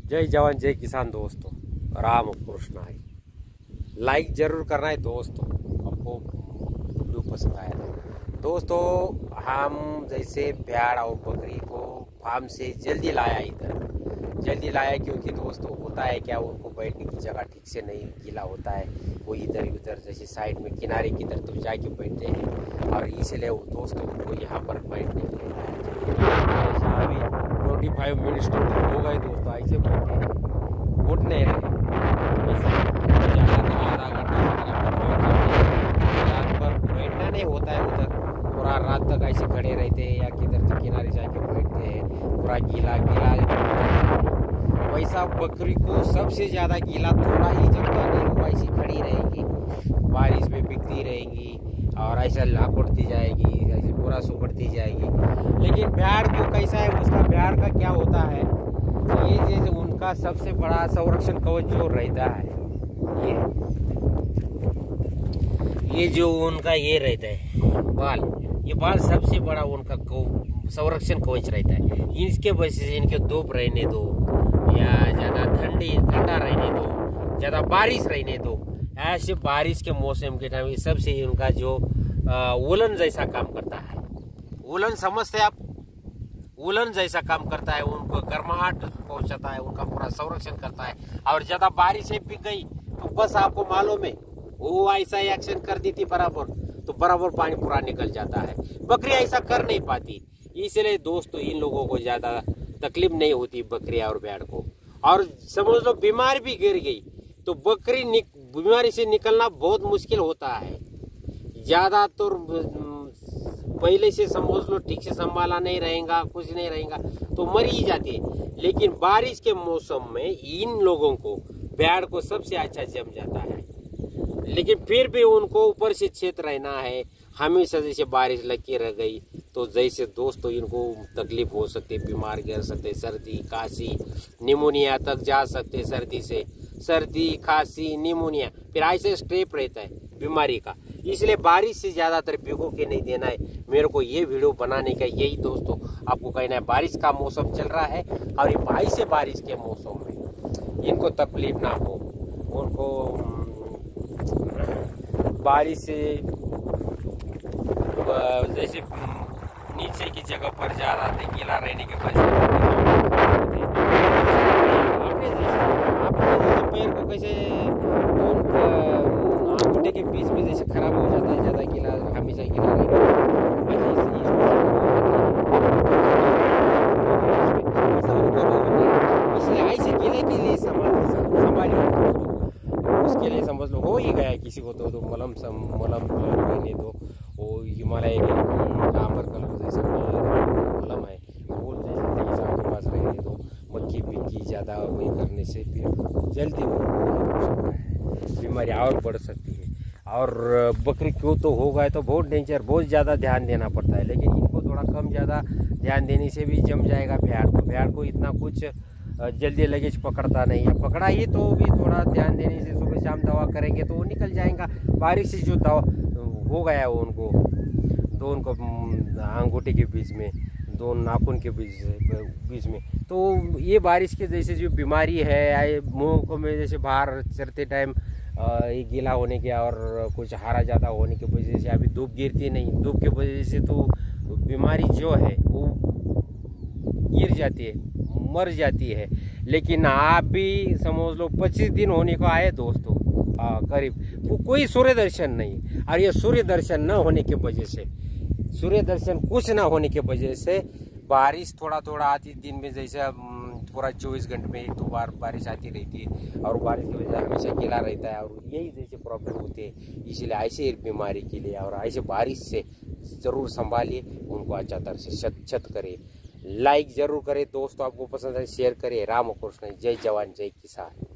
जय जवान जय किसान दोस्तों, राम कृष्ण हरी। लाइक जरूर करना है दोस्तों, आपको वीडियो पसंद आया तो। दोस्तों हम जैसे भेड़ और बकरी को फार्म से जल्दी लाया, इधर जल्दी लाया क्योंकि दोस्तों होता है क्या, उनको बैठने की जगह ठीक से नहीं गीला होता है, वो इधर उधर जैसे साइड में किनारे की तरफ तो जाके बैठते हैं और इसलिए दोस्तों उनको यहाँ पर बैठने के लिए लाया। अभी 45 मिनट हो गए दोस्तों, ऐसे बैठे हैं, उठ नहीं रहे। आधा घंटा रात भर बैठना नहीं होता है, उधर पूरा रात तक ऐसे खड़े रहते हैं या किधर तो किनारे जाके बैठते हैं, पूरा गीला गीला। वैसा बकरी को सबसे ज़्यादा गीला थोड़ा ही जमता नहीं, वो ऐसी खड़ी रहेगी, बारिश में बिकती रहेंगी और ऐसा लापड़ती जाएगी, ऐसे पूरा सुखड़ती जाएगी। लेकिन भेड़ को कैसा है, उसका भेड़ का क्या होता है, ये जैसे उनका सबसे बड़ा संरक्षण कवच जो रहता है, ये जो उनका ये रहता है बाल, ये बाल सबसे बड़ा उनका संरक्षण कवच रहता है। इसके वजह से इनके धूप रहने दो या ज़्यादा ठंडा रहने दो, ज़्यादा बारिश रहने दो, ऐसे बारिश के मौसम के टाइम सबसे उनका जो वुलन जैसा काम करता है, वुलन समझते हैं आप, वुलन जैसा काम करता है, उनको गर्माहट पहुंचाता है, उनका पूरा संरक्षण करता है। और ज्यादा बारिश है बिक गई तो बस आपको मालूम है वो ऐसा एक्शन कर दी थी बराबर, तो बराबर पानी पूरा निकल जाता है। बकरी ऐसा कर नहीं पाती, इसलिए दोस्तों इन लोगों को ज्यादा तकलीफ नहीं होती बकरी और भेड़ को। और समझ लो बीमार भी गिर गई तो बकरी बीमारी से निकलना बहुत मुश्किल होता है। ज्यादा तो पहले से समझ लो ठीक से संभाला नहीं रहेगा, कुछ नहीं रहेगा तो मर ही जाती है। लेकिन बारिश के मौसम में इन लोगों को, भेड़ को सबसे अच्छा जम जाता है। लेकिन फिर भी उनको ऊपर से चेत रहना है, हमेशा जैसे बारिश लग के रह गई तो जैसे दोस्तों इनको तकलीफ हो सकती है, बीमार गिर सकते, सर्दी खांसी निमोनिया तक जा सकते, सर्दी से सर्दी खांसी निमोनिया, फिर ऐसे स्टेप रहता है बीमारी का। इसलिए बारिश से ज्यादातर भिगो के नहीं देना है। मेरे को ये वीडियो बनाने का यही दोस्तों आपको कहना है, बारिश का मौसम चल रहा है और ये से बारिश के मौसम में इनको तकलीफ ना हो, उनको बारिश से जैसे नीचे की जगह पर ज्यादा गीला रहने के वजह पैर को कैसे अंगूठे के बीच में जैसे खराब हो जाता है, ज्यादा गीला हमेशा गीला रहेगा। इसलिए ऐसे गीले के लिए संभालिए, उसके लिए समझ लो हो ही गया किसी को तो मलम रहने दो, वो हिमालय डामर कलर जैसा मलम है वो जैसे आपके पास रहने दो। मक्खी बिक्की ज़्यादा वही करने से फिर जल्दी हो सकता है, बीमारी और बढ़ सकती है। और बकरी को तो होगा तो बहुत डेंजर, बहुत ज़्यादा ध्यान देना पड़ता है। लेकिन इनको थोड़ा कम ज़्यादा ध्यान देने से भी जम जाएगा भेड़ को इतना कुछ जल्दी लगेज पकड़ता नहीं है, पकड़ा ही तो भी थोड़ा ध्यान देने से सुबह शाम दवा करेंगे तो वो निकल जाएगा। बारिश से जो दवा हो गया वो उनको तो उनको अंगूठे के बीच में, दो नाखून के बीच में, तो ये बारिश के जैसे जो बीमारी है, मुँह को में जैसे बाहर चलते टाइम ये गीला होने के और कुछ हरा ज़्यादा होने की वजह से, अभी धूप गिरती नहीं, धूप की वजह से तो बीमारी जो है वो गिर जाती है, मर जाती है। लेकिन आप भी समझ लो 25 दिन होने को आए दोस्तों करीब, वो कोई सूर्य दर्शन नहीं। और ये सूर्य दर्शन न होने की वजह से, सूर्य दर्शन कुछ ना होने की वजह से बारिश थोड़ा थोड़ा आती, दिन में जैसे पूरा 24 घंटे में 1-2 बार बारिश आती रहती है और बारिश की वजह से हमेशा गीला रहता है और यही जैसे प्रॉब्लम होती है। इसलिए ऐसे बीमारी के लिए और ऐसे बारिश से ज़रूर संभालिए, उनको अच्छा तरह से छत करें। लाइक जरूर करें दोस्तों, आपको पसंद है शेयर करें। राम कृष्ण, जय जवान जय किसान।